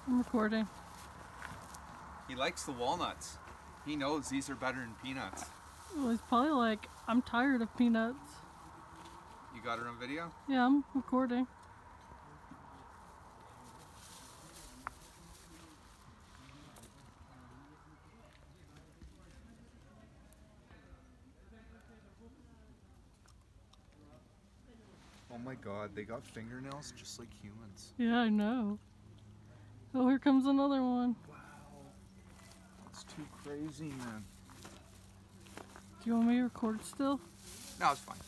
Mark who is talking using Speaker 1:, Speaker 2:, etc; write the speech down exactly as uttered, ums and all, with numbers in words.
Speaker 1: I'm recording.
Speaker 2: He likes the walnuts. He knows these are better than peanuts.
Speaker 1: Well, he's probably like, I'm tired of peanuts.
Speaker 2: You got it on video?
Speaker 1: Yeah, I'm recording.
Speaker 2: Oh my god, they got fingernails just like humans.
Speaker 1: Yeah, I know. Oh, here comes another one.
Speaker 2: Wow. That's too crazy, man.
Speaker 1: Do you want me to record still?
Speaker 2: No, it's fine.